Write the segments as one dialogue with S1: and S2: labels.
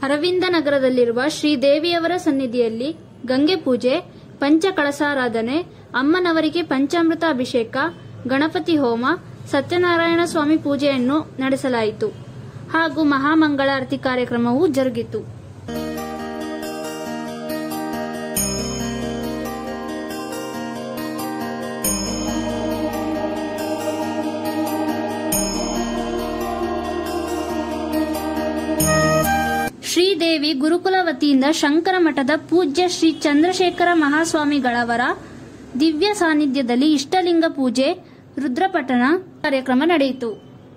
S1: ಅರವಿಂದ ನಗರದಲ್ಲಿರುವ ಶ್ರೀದೇವಿಯವರ ಸನ್ನಿಧಿಯಲ್ಲಿ ಗಂಗೆ ಪೂಜೆ, ಪಂಚಕಳಸಾರಾಧನೆ, ಅಮ್ಮನವರಿಗೆ ಪಂಚಾಮೃತ ಅಭಿಷೇಕ, ಗಣಪತಿ ಹೋಮ, ಸತ್ಯನಾರಾಯಣ ಸ್ವಾಮಿ ಪೂಜೆಯನ್ನು ನಡೆಸಲಾಯಿತು ಹಾಗೂ ಮಹಾಮಂಗಳಾರತಿ ಕಾರ್ಯಕ್ರಮವೂ ಜರುಗಿತು. ಶ್ರೀದೇವಿ ಗುರುಕುಲ ವತಿಯಿಂದ ಶಂಕರ ಮಠದ ಪೂಜ್ಯ ಶ್ರೀ ಚಂದ್ರಶೇಖರ ಮಹಾಸ್ವಾಮಿಗಳವರ ದಿವ್ಯ ಸಾನ್ನಿಧ್ಯದಲ್ಲಿ ಇಷ್ಟಲಿಂಗ ಪೂಜೆ, ರುದ್ರಪಠಣ ಕಾರ್ಯಕ್ರಮ ನಡೆಯಿತು.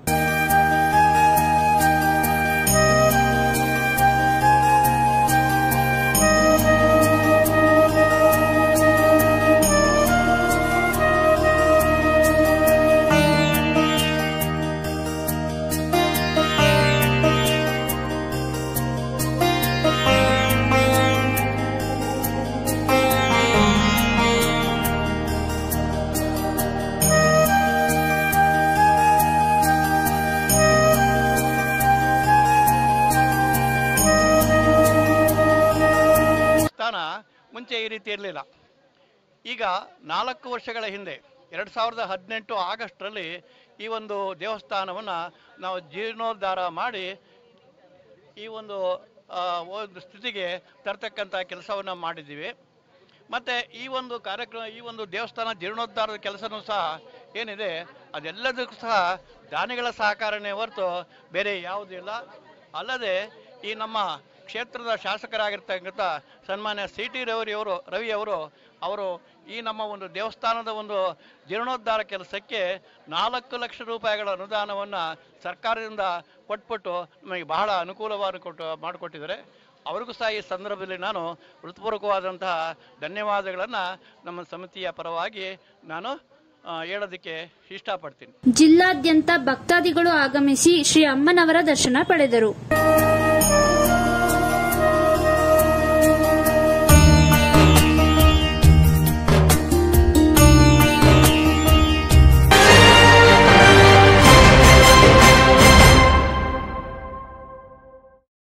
S2: ಮುಂಚೆ ಈ ರೀತಿ ಇರಲಿಲ್ಲ. ಈಗ 4 ವರ್ಷಗಳ ಹಿಂದೆ 2018 ಆಗಸ್ಟ್ರಲ್ಲಿ ಈ ಒಂದು ದೇವಸ್ಥಾನವನ್ನು ನಾವು ಜೀರ್ಣೋದ್ಧಾರ ಮಾಡಿ ಈ ಒಂದು ಸ್ಥಿತಿಗೆ ತರ್ತಕ್ಕಂಥ ಕೆಲಸವನ್ನು ಮಾಡಿದ್ದೀವಿ. ಮತ್ತು ಈ ಒಂದು ಕಾರ್ಯಕ್ರಮ, ಈ ಒಂದು ದೇವಸ್ಥಾನ ಜೀರ್ಣೋದ್ಧಾರದ ಕೆಲಸನೂ ಸಹ ಏನಿದೆ ಅದೆಲ್ಲದಕ್ಕೂ ಸಹ ದಾನಿಗಳ ಸಹಕಾರನೇ ಹೊರತು ಬೇರೆ ಯಾವುದೂ ಇಲ್ಲ. ಅಲ್ಲದೆ ಈ ನಮ್ಮ ಕ್ಷೇತ್ರದ ಶಾಸಕರಾಗಿರ್ತಕ್ಕಂಥ ಸನ್ಮಾನ್ಯ CT ರವಿಯವರು ಈ ನಮ್ಮ ಒಂದು ದೇವಸ್ಥಾನದ ಒಂದು ಜೀರ್ಣೋದ್ಧಾರ ಕೆಲಸಕ್ಕೆ 4 ಲಕ್ಷ ರೂಪಾಯಿಗಳ ಅನುದಾನವನ್ನು ಸರ್ಕಾರದಿಂದ ಕೊಟ್ಬಿಟ್ಟು ನಮಗೆ ಬಹಳ ಅನುಕೂಲವಾಗಿ ಮಾಡಿಕೊಟ್ಟಿದ್ದಾರೆ. ಅವರಿಗೂ ಸಹ ಈ ಸಂದರ್ಭದಲ್ಲಿ ನಾನು ಹೃತ್ಪೂರ್ವಕವಾದಂತಹ ಧನ್ಯವಾದಗಳನ್ನು ನಮ್ಮ ಸಮಿತಿಯ ಪರವಾಗಿ ನಾನು ಹೇಳೋದಕ್ಕೆ ಇಷ್ಟಪಡ್ತೀನಿ.
S1: ಜಿಲ್ಲಾದ್ಯಂತ ಭಕ್ತಾದಿಗಳು ಆಗಮಿಸಿ ಶ್ರೀ ಅಮ್ಮನವರ ದರ್ಶನ ಪಡೆದರು.